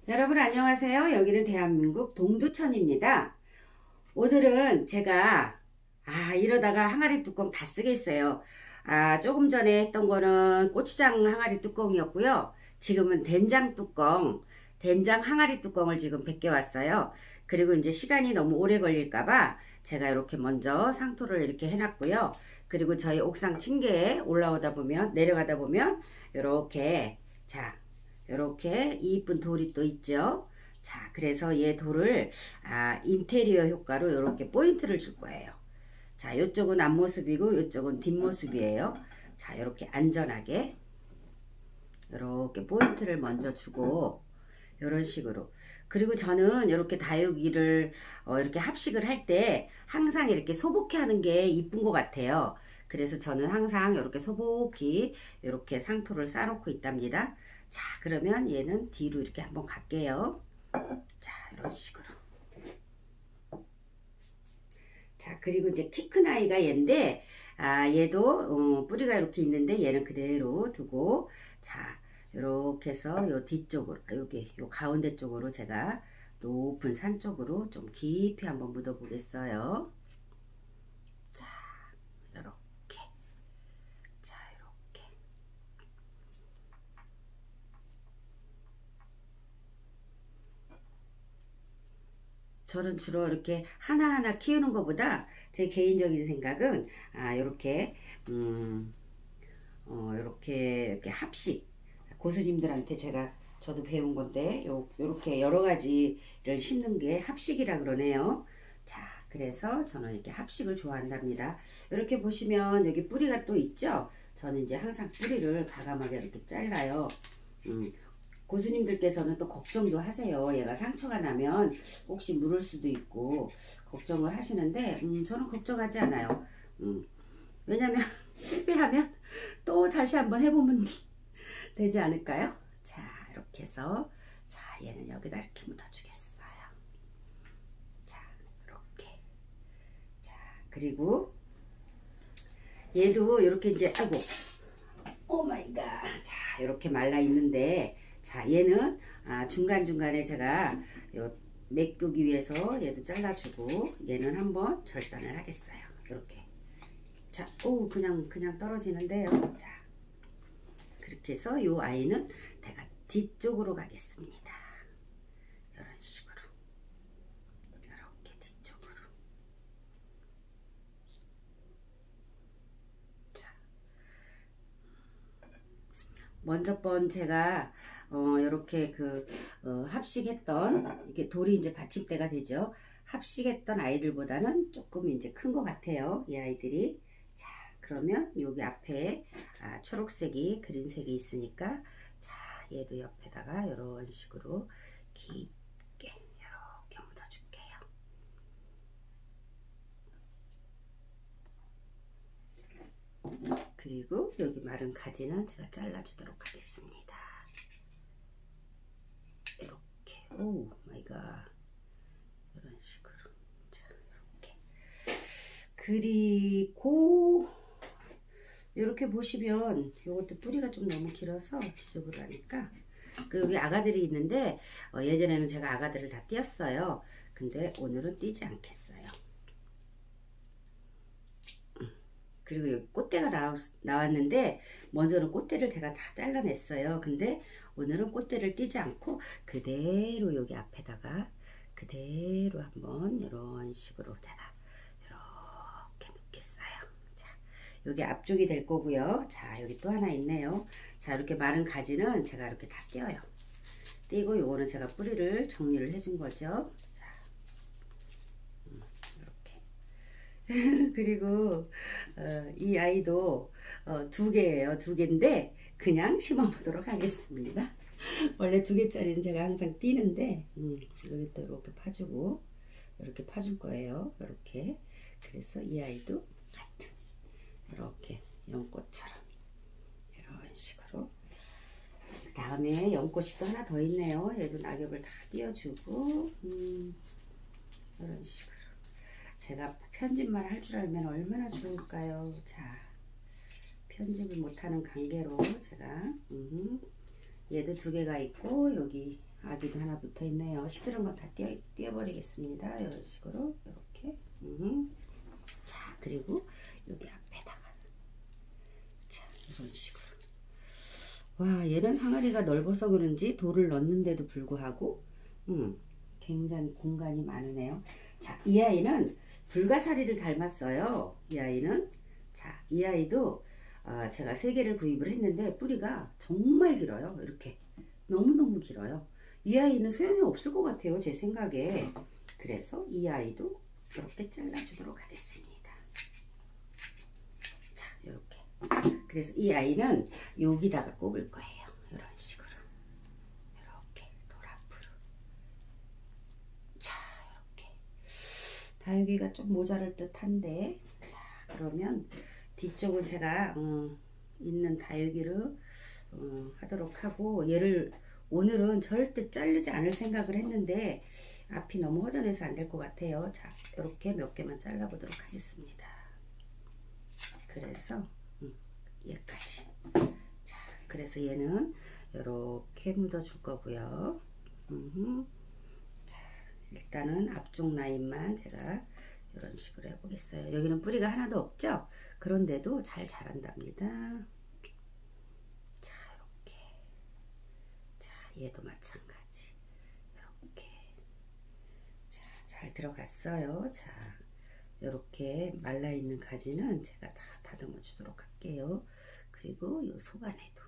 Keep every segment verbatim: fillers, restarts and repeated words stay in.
여러분 안녕하세요. 여기는 대한민국 동두천입니다. 오늘은 제가 아 이러다가 항아리 뚜껑 다 쓰겠어요. 아 조금 전에 했던 거는 고추장 항아리 뚜껑이었고요. 지금은 된장 뚜껑, 된장 항아리 뚜껑을 지금 벗겨 왔어요. 그리고 이제 시간이 너무 오래 걸릴까봐 제가 이렇게 먼저 상토를 이렇게 해놨고요. 그리고 저희 옥상 층계에 올라오다 보면 내려가다 보면 이렇게 자 이렇게 이쁜 돌이 또 있죠. 자, 그래서 얘 돌을 아, 인테리어 효과로 이렇게 포인트를 줄 거예요. 자, 이쪽은 앞모습이고 이쪽은 뒷모습이에요. 자, 이렇게 안전하게 이렇게 포인트를 먼저 주고 이런 식으로. 그리고 저는 이렇게 다육이를 어, 이렇게 합식을 할 때 항상 이렇게 소복히 하는 게 이쁜 것 같아요. 그래서 저는 항상 이렇게 소복히 이렇게 상토를 쌓아놓고 있답니다. 자, 그러면 얘는 뒤로 이렇게 한번 갈게요. 자, 이런 식으로. 자, 그리고 이제 키 큰 아이가 얘인데, 아, 얘도 어, 뿌리가 이렇게 있는데 얘는 그대로 두고, 자, 이렇게 해서 요 뒤쪽으로, 여기 요 가운데 쪽으로 제가 높은 산 쪽으로 좀 깊이 한번 묻어 보겠어요. 자, 이렇게. 자, 이렇게. 저는 주로 이렇게 하나하나 키우는 것보다 제 개인적인 생각은 아 이렇게 음 어 이렇게 이렇게 합식 고수님들한테 제가 저도 배운 건데 요 요렇게 여러 가지를 심는 게 합식이라 그러네요. 자, 그래서 저는 이렇게 합식을 좋아한답니다. 이렇게 보시면 여기 뿌리가 또 있죠. 저는 이제 항상 뿌리를 과감하게 이렇게 잘라요. 음, 고수님들께서는 또 걱정도 하세요. 얘가 상처가 나면 혹시 물을 수도 있고 걱정을 하시는데 음, 저는 걱정하지 않아요. 음, 왜냐면 실패하면 또 다시 한번 해보면 되지 않을까요? 자, 이렇게 해서 자, 얘는 여기다 이렇게 묻어주겠어요. 자, 이렇게. 자, 그리고 얘도 이렇게 이제 아이고 오 마이 갓. 자, 이렇게 말라 있는데 자, 얘는 아, 중간중간에 제가 요 메꾸기 위해서 얘도 잘라주고 얘는 한번 절단을 하겠어요. 이렇게. 자, 오, 그냥, 그냥 떨어지는데요. 자, 그렇게 해서 요 아이는 내가 뒤쪽으로 가겠습니다. 이런 식으로. 이렇게 뒤쪽으로. 자. 먼저 번 제가 어, 이렇게 그, 어, 합식했던, 이게 돌이 이제 받침대가 되죠. 합식했던 아이들보다는 조금 이제 큰 것 같아요. 이 아이들이. 자, 그러면 여기 앞에, 아, 초록색이, 그린색이 있으니까, 자, 얘도 옆에다가 이런 식으로 깊게, 이렇게 묻어줄게요. 그리고 여기 마른 가지는 제가 잘라주도록 하겠습니다. 오 마이 갓. 이런 식으로. 자, 이렇게. 그리고 이렇게 보시면 이것도 뿌리가 좀 너무 길어서 뒤쪽으로 하니까 그 여기 아가들이 있는데 어, 예전에는 제가 아가들을 다 띄었어요. 근데 오늘은 띄지 않겠어요. 그리고 여기 꽃대가 나왔, 나왔는데 먼저는 꽃대를 제가 다 잘라냈어요. 근데 오늘은 꽃대를 띄지 않고 그대로 여기 앞에다가 그대로 한번 이런 식으로 제가 이렇게 놓겠어요. 자, 여기 앞쪽이 될 거고요. 자, 여기 또 하나 있네요. 자, 이렇게 마른 가지는 제가 이렇게 다 띄어요. 띄고 요거는 제가 뿌리를 정리를 해준 거죠. 그리고 어, 이 아이도 어, 두 개예요. 두 개인데 그냥 심어보도록 하겠습니다. 원래 두 개짜리는 제가 항상 띄는데 음, 여기 또 이렇게 파주고 이렇게 파줄 거예요. 이렇게. 그래서 이 아이도 같은 이렇게 연꽃처럼 이런 식으로. 그 다음에 연꽃이 또 하나 더 있네요. 얘도 낙엽을 다 띄워주고 음, 이런 식으로. 제가 편집만 할 줄 알면 얼마나 좋을까요? 자, 편집을 못하는 관계로 제가 음, 얘도 두 개가 있고 여기 아기도 하나 붙어 있네요. 시들은 거 다 떼어, 떼어버리겠습니다. 이런 식으로 이렇게. 음. 자, 그리고 여기 앞에다가 자, 이런 식으로. 와, 얘는 항아리가 넓어서 그런지 돌을 넣는데도 불구하고 음, 굉장히 공간이 많으네요. 자, 이 아이는 불가사리를 닮았어요. 이 아이는. 자, 이 아이도 어, 제가 세 개를 구입을 했는데 뿌리가 정말 길어요. 이렇게 너무너무 길어요. 이 아이는 소용이 없을 것 같아요, 제 생각에. 그래서 이 아이도 이렇게 잘라주도록 하겠습니다. 자, 이렇게. 그래서 이 아이는 여기다가 꼽을 거예요. 이런 식으로. 이렇게 돌아프로. 자, 이렇게. 다육이가 좀 모자랄 듯한데. 자, 그러면 뒤쪽은 제가 음, 있는 다육이를 음, 하도록 하고, 얘를 오늘은 절대 자르지 않을 생각을 했는데 앞이 너무 허전해서 안 될 것 같아요. 자, 이렇게 몇 개만 잘라보도록 하겠습니다. 그래서 음, 얘까지. 자, 그래서 얘는 이렇게 묻어 줄 거고요. 음흠. 자, 일단은 앞쪽 라인만 제가 이런 식으로 해보겠어요. 여기는 뿌리가 하나도 없죠? 그런데도 잘 자란답니다. 자, 이렇게. 자, 얘도 마찬가지. 이렇게. 자, 잘 들어갔어요. 자, 이렇게 말라있는 가지는 제가 다 다듬어 주도록 할게요. 그리고 이 속안에도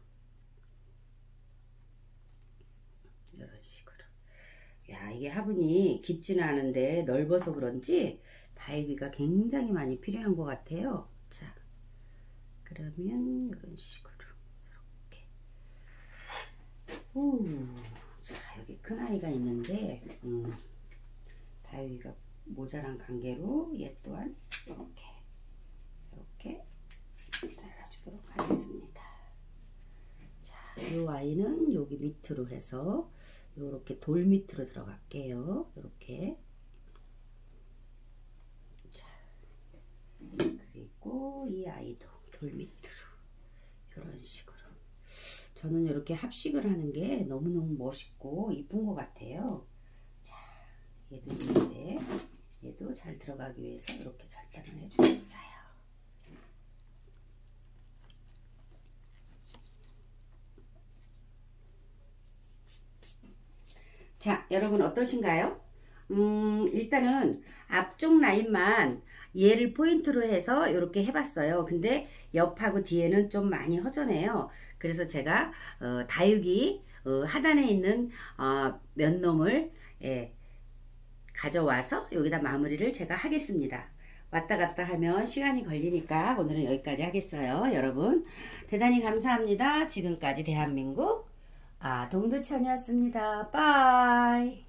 이런 식으로. 야, 이게 화분이 깊지는 않은데 넓어서 그런지 다육이가 굉장히 많이 필요한 것 같아요. 자, 그러면 이런 식으로 이렇게. 오, 자, 여기 큰 아이가 있는데 음, 다육이가 모자란 관계로 얘 또한 이렇게 이렇게 잘라주도록 하겠습니다. 자, 이 아이는 여기 밑으로 해서 이렇게 돌 밑으로 들어갈게요. 이렇게. 자, 그리고 이 아이도 돌 밑으로 이런 식으로. 저는 이렇게 합식을 하는 게 너무너무 멋있고 이쁜 것 같아요. 자, 얘도 있는데 얘도 잘 들어가기 위해서 이렇게 절단을 해주겠어요. 자, 여러분 어떠신가요? 음, 일단은 앞쪽 라인만 얘를 포인트로 해서 이렇게 해봤어요. 근데 옆하고 뒤에는 좀 많이 허전해요. 그래서 제가 어, 다육이 어, 하단에 있는 어, 면놈을 예, 가져와서 여기다 마무리를 제가 하겠습니다. 왔다 갔다 하면 시간이 걸리니까 오늘은 여기까지 하겠어요. 여러분 대단히 감사합니다. 지금까지 대한민국 아, 동두천이었습니다. 빠이.